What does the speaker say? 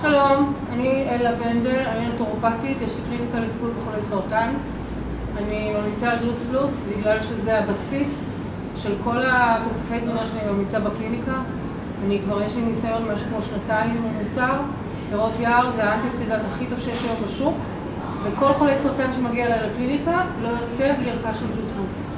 שלום, אני אלה ונדל, אני נטורופטית, יש לי קליניקה לטיפול בחולי סרטן. אני ממליצה על ג'וס פלוס בגלל שזה הבסיס של כל התוספי תזונה שאני ממליצה בקליניקה. יש לי ניסיון משהו כמו 2 עם המוצר. פירות יער זה האנטי-אוקסידנט הכי טוב שיש היום בשוק, וכל חולי סרטן שמגיע אליי לקליניקה לא יוצא בלי ערכה של ג'וס פלוס.